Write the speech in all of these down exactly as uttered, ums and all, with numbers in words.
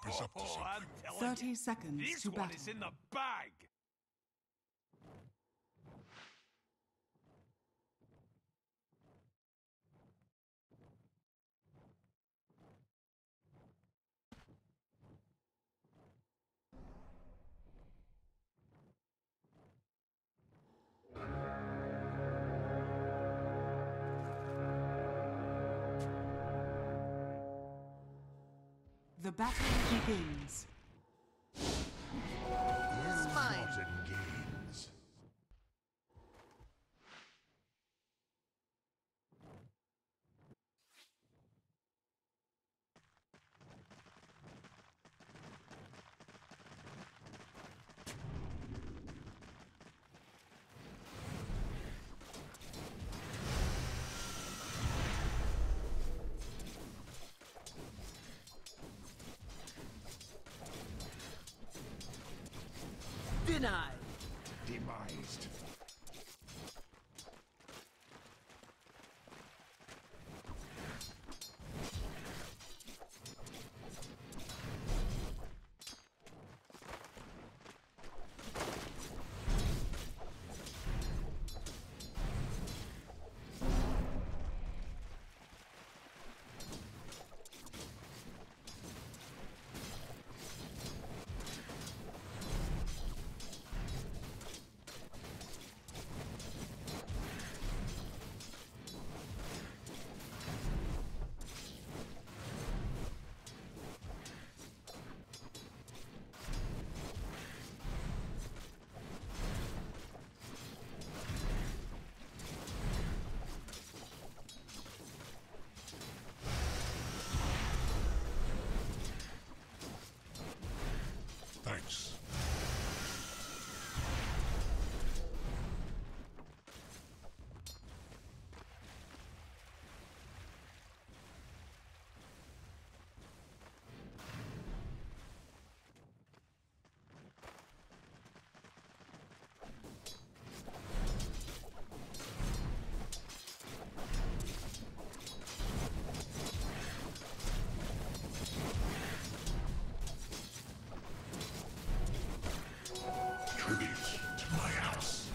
is up to Oh, I'm something. telling Thirty you, seconds this to one battle. is in the bag. The battle begins. Is mine. Games. Denied. Demised. Thanks. Tribute to my house.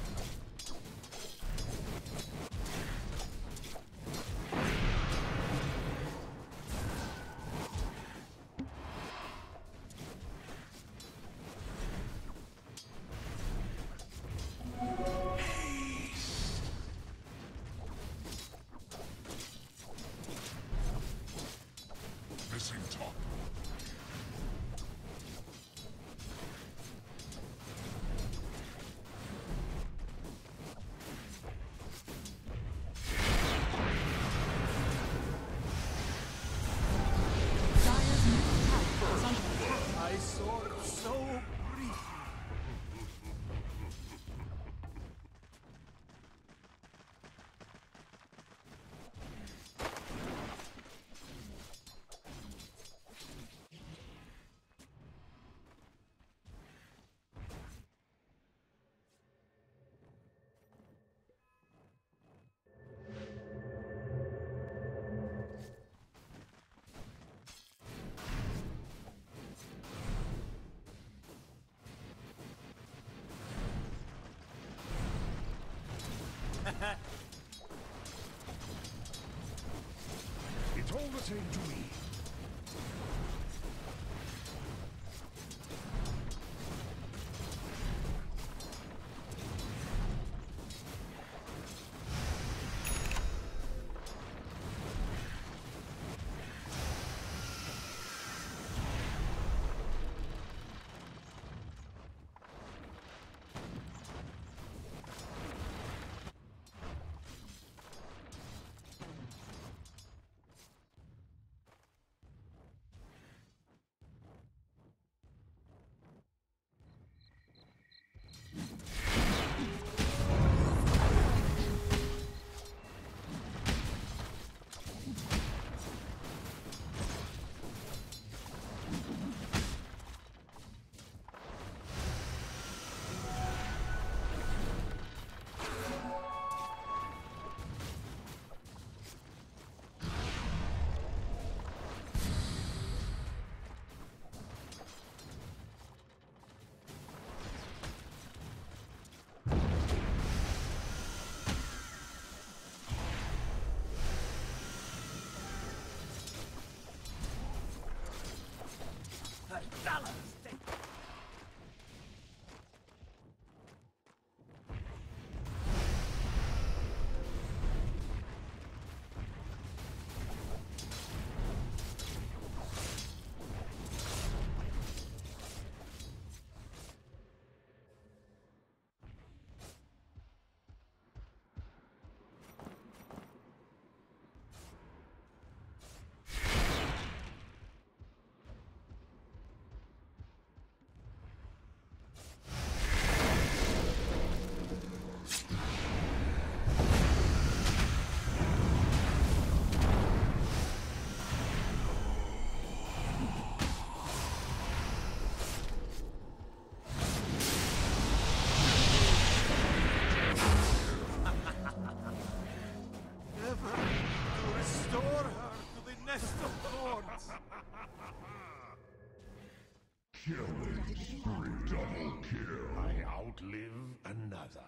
Missing top. I saw it so briefly. It's all the same to me. Double kill. I outlive another.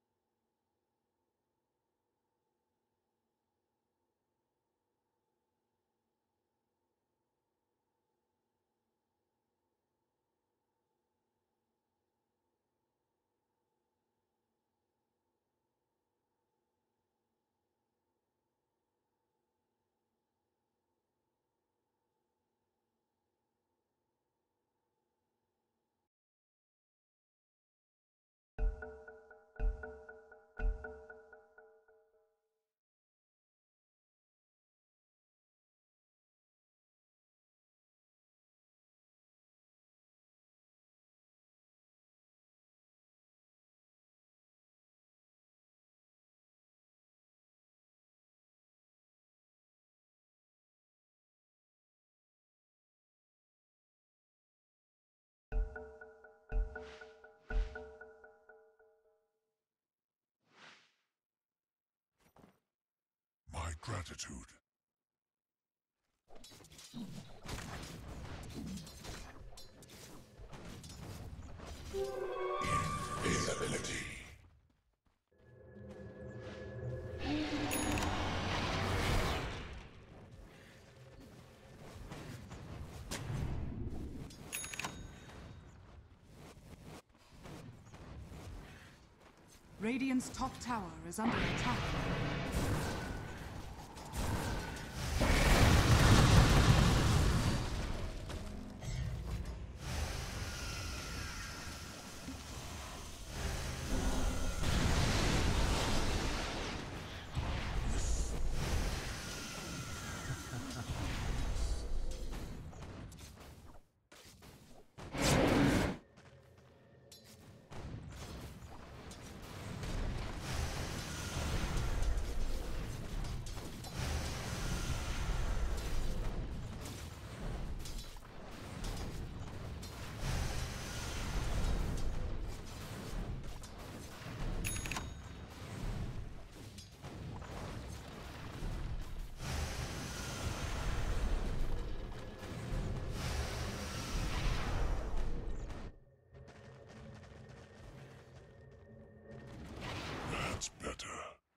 My gratitude. Invisibility. Radiant's top tower is under attack. That's better.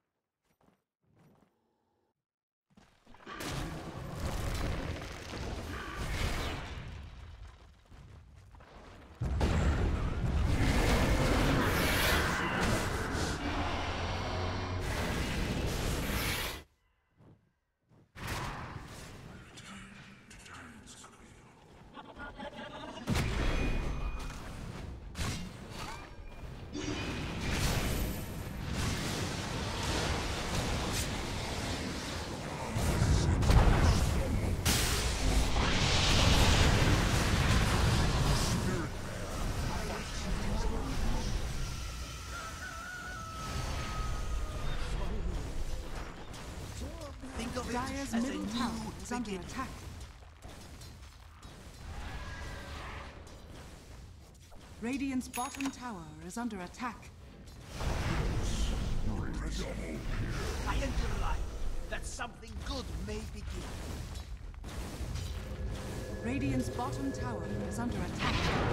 Dire's middle tower is under attack. Radiant's bottom tower is under attack. I enter life that something good may begin. Radiant's bottom tower is under attack.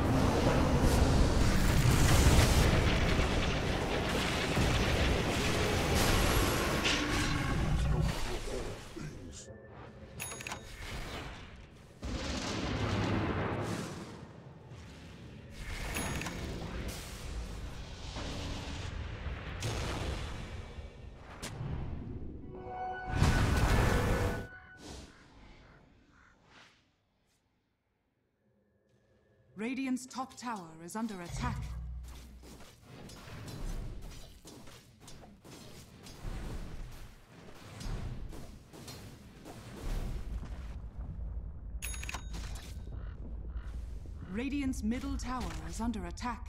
Radiant's top tower is under attack. Radiant's middle tower is under attack.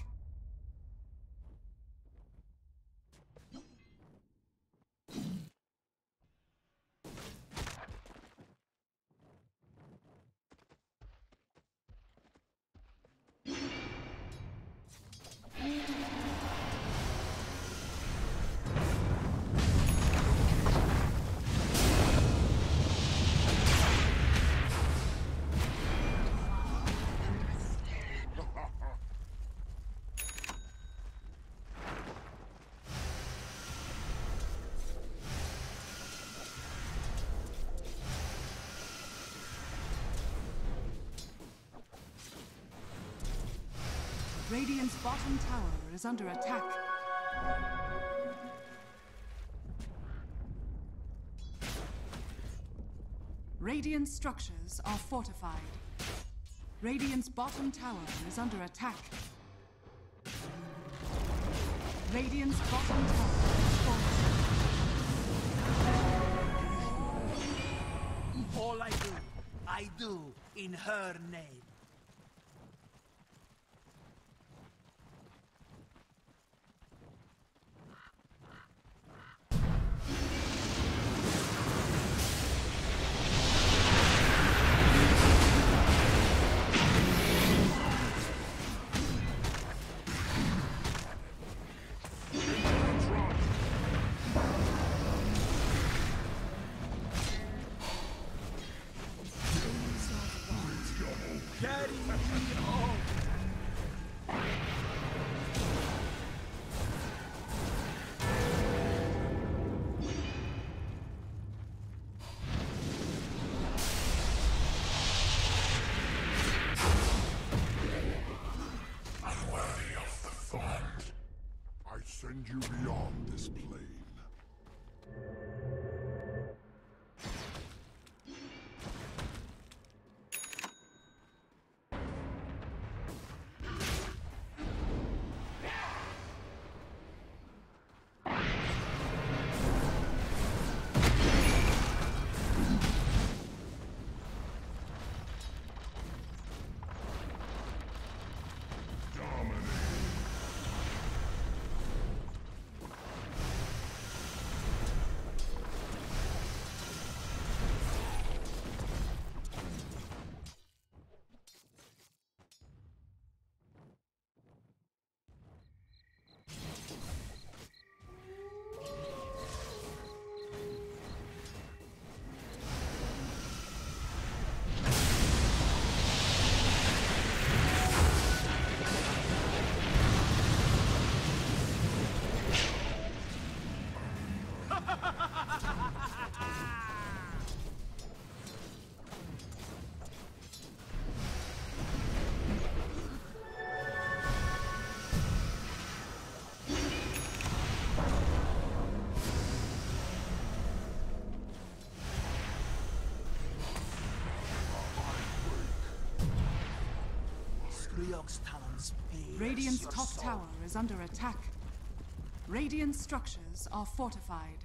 bottom tower is under attack. Radiant structures are fortified. Radiant's bottom tower is under attack. Radiant's bottom tower is fortified. All I do, I do in her name. Send you beyond this plane. Radiant's top tower is under attack. Radiant structures are fortified.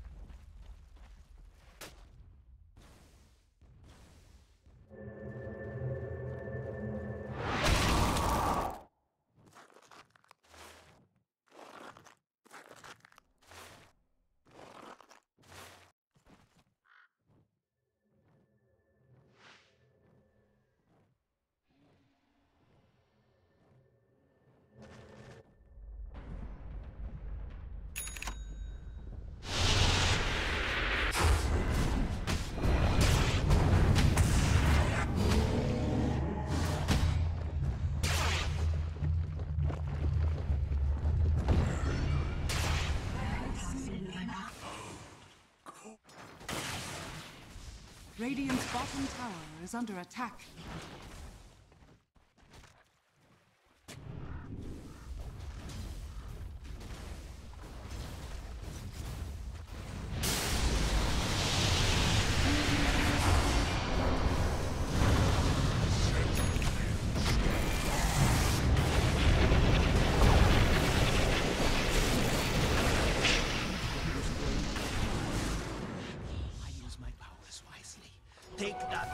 Radiant's bottom tower is under attack. Take that.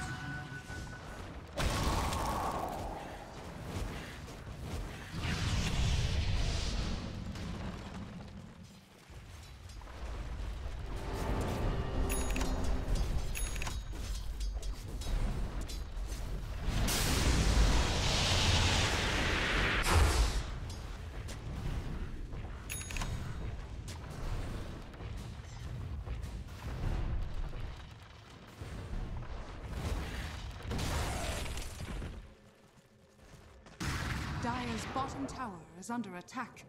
Dire's bottom tower is under attack.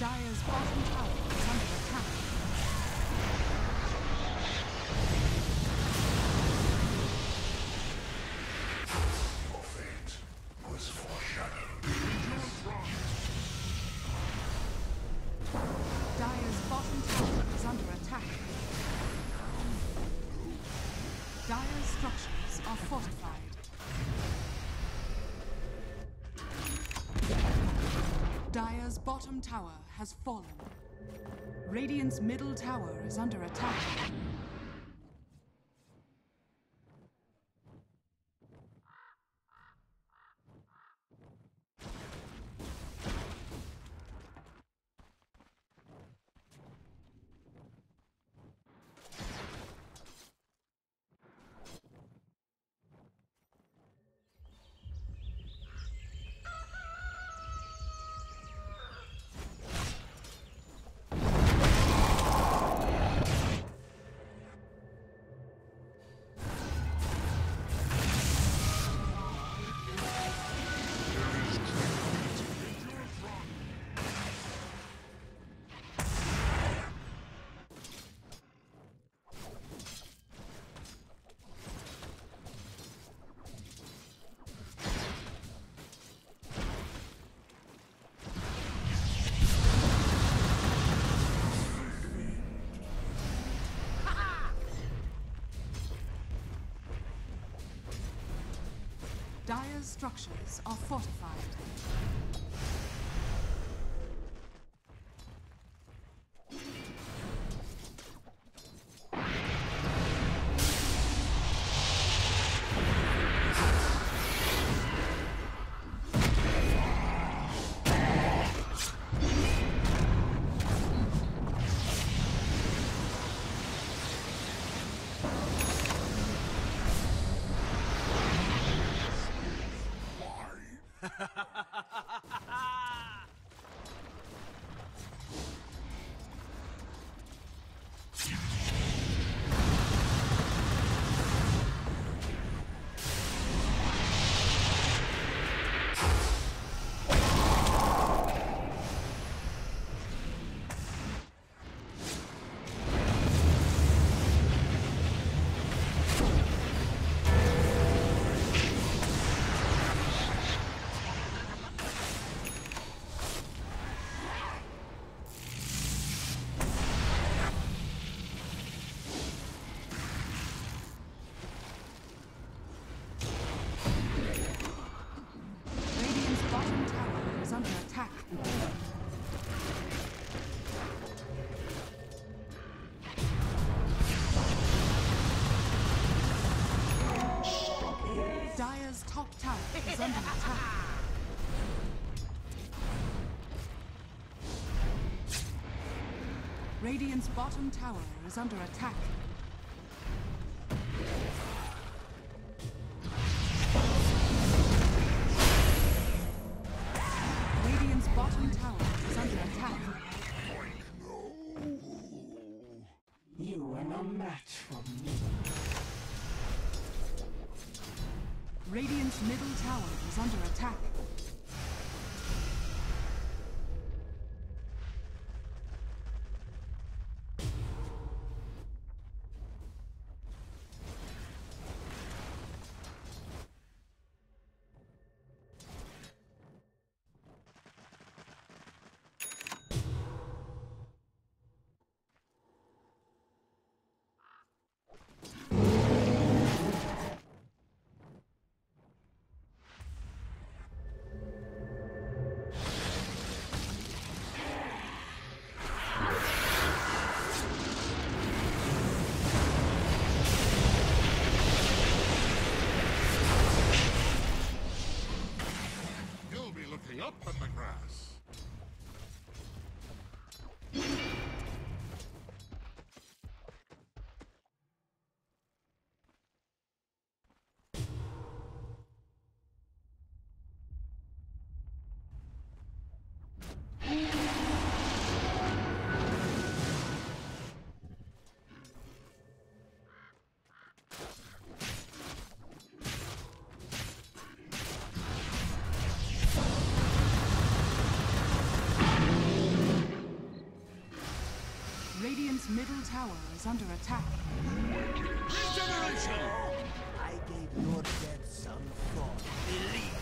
Dire's bottom tower is under attack. Your fate was foreshadowed. Dire's bottom tower is under attack. Dire's structures are fortified. Dire's bottom tower has fallen. Radiant's middle tower is under attack. Dire's structures are fortified. Dire's top tower is under attack. Radiant's bottom tower is under attack. Radiant's bottom tower is under attack. You are no match for me. Radiant's middle tower is under attack. Radiant's middle tower is under attack. Regeneration! I gave your dead some thought. Believe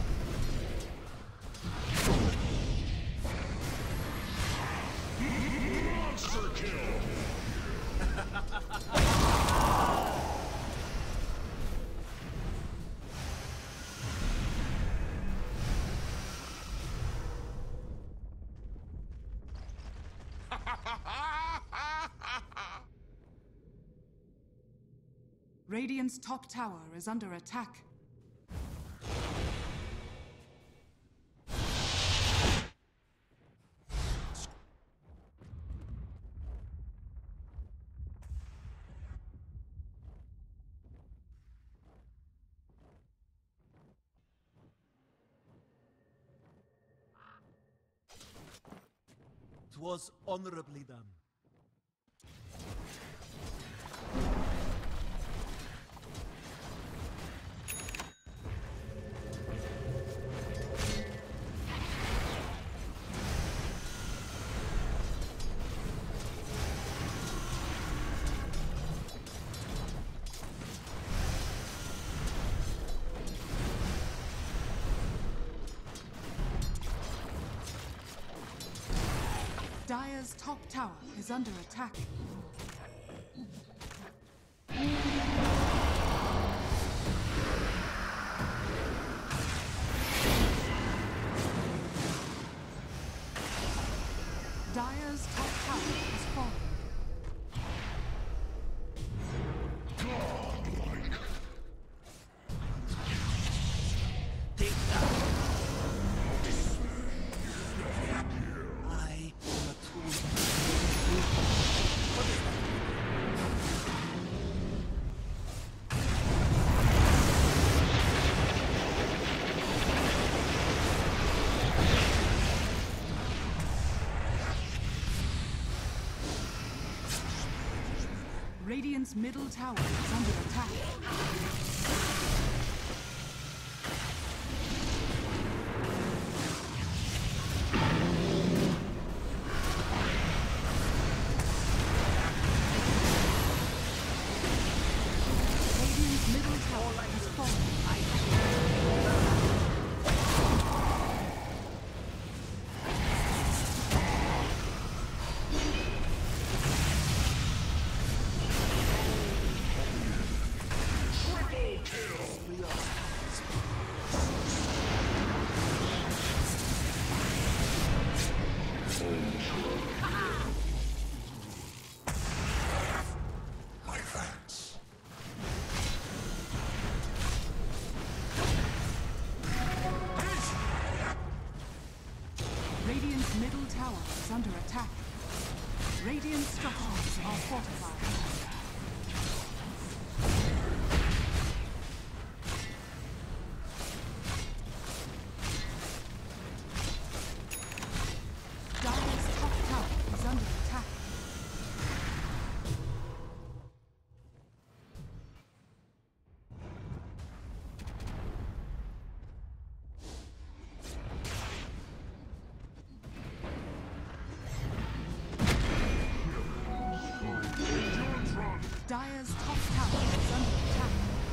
Monster kill! Radiant's top tower is under attack. was honorably done. Dire's top tower is under attack. Dire's top tower is falling. Godlike. Take that. I am a tool. What is that? Radiant's middle tower is under attack. Radiant's middle tower is falling. My thanks. Radiant's middle tower is under attack. Radiant structures are fortified. Dire's top tower is under attack. Dire's top tower is under attack.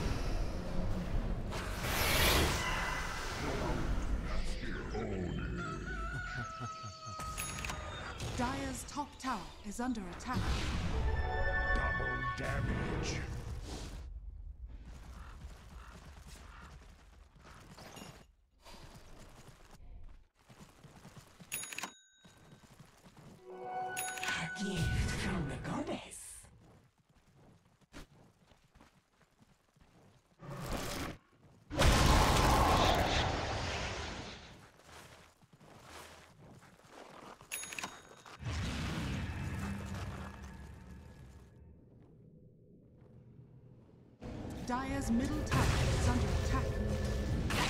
Dire's top tower is under attack. Double damage. A gift from the goddess. Dire's middle tower is under attack.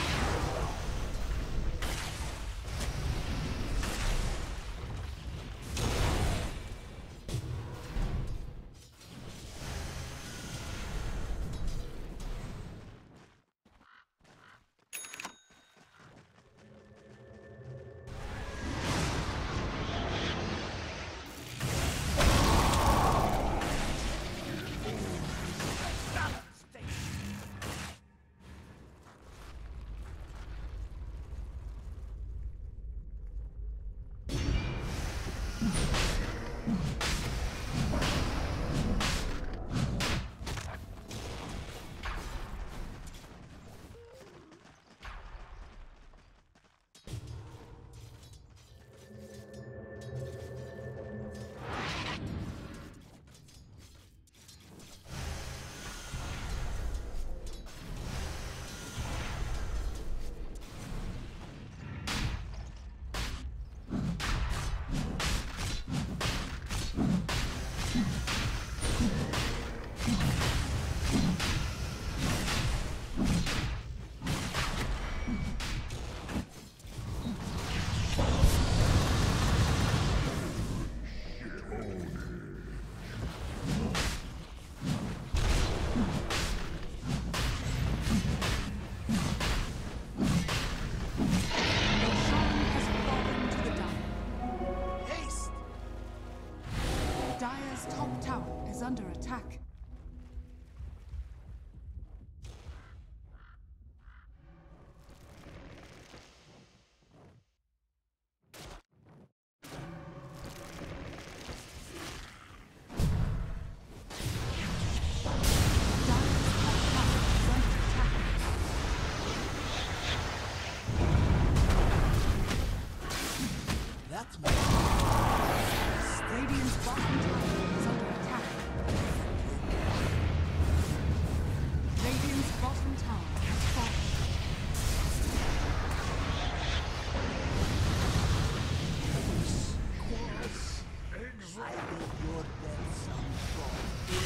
under attack. Radiant's bottom tower is under attack. Radiant's bottom tower has fallen. I think your death some thought.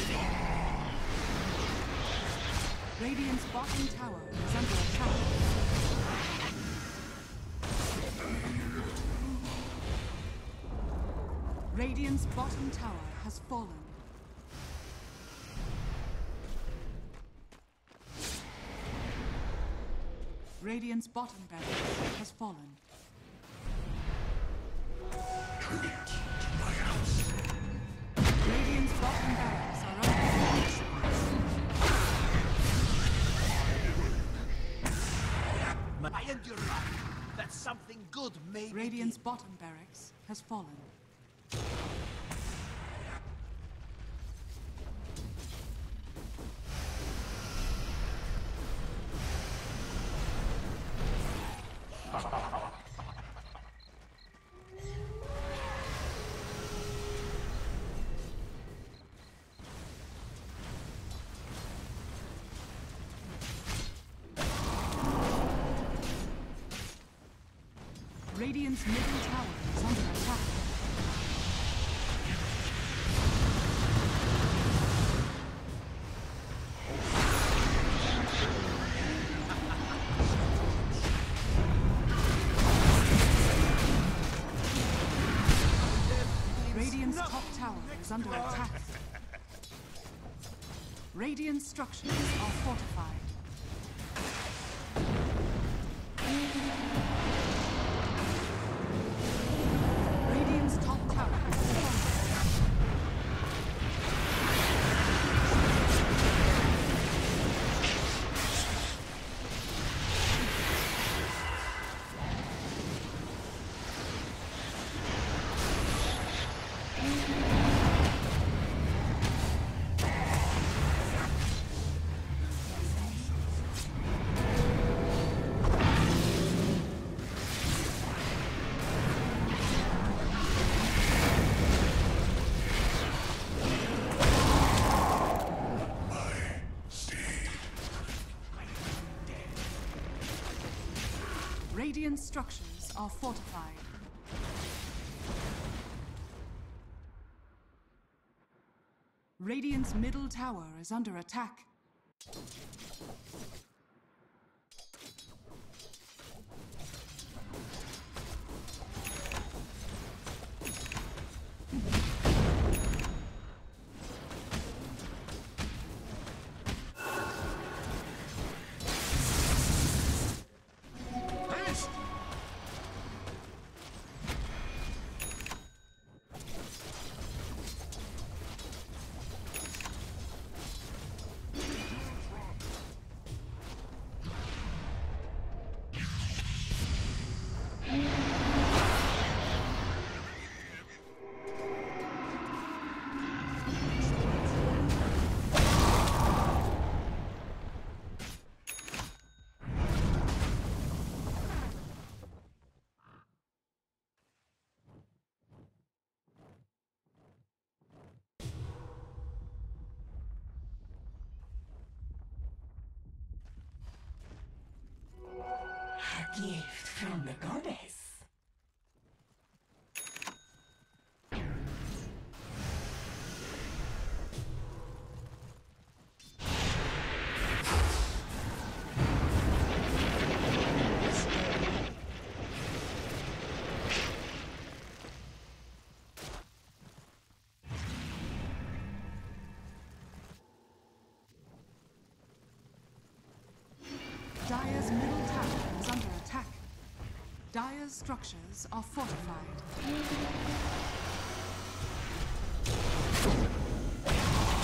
Radiant's bottom tower is under attack. Radiant's bottom tower has fallen. Radiant's bottom barracks has fallen. Radiant's bottom barracks are under I end your life. That something good may begin. Radiant's bottom barracks has fallen. Radiant's middle tower is under attack. Radiant's top tower is under attack. Radiant structures are fortified. Radiant's top tower is falling. Radiant structures are fortified. Radiant's middle tower is under attack. A gift from the goddess. Dire's middle tower is under attack. Dire's structures are fortified.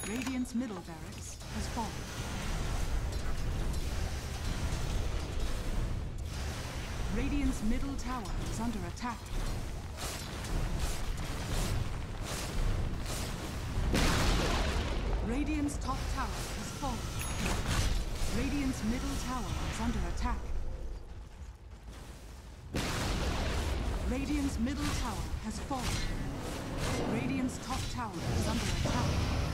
Radiant's middle barracks has fallen. Radiant's middle tower is under attack. Radiant's top tower has fallen. Radiant's middle tower is under attack. Radiant's middle tower has fallen. Radiant's top tower is under attack.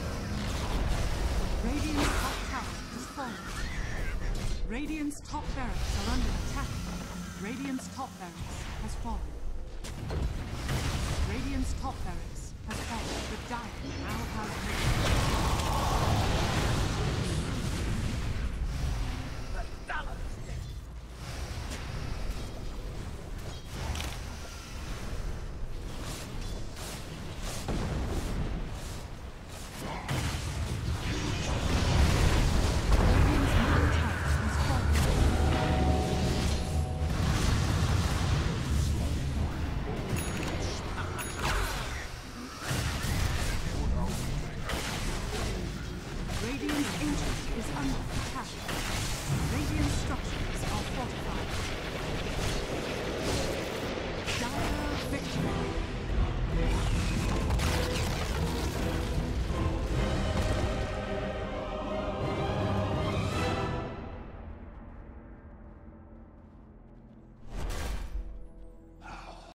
Radiant's top tower has fallen. Radiant's top barracks are under attack. Radiant's top barracks has fallen. Radiant's top barracks has fallen. The Dire now has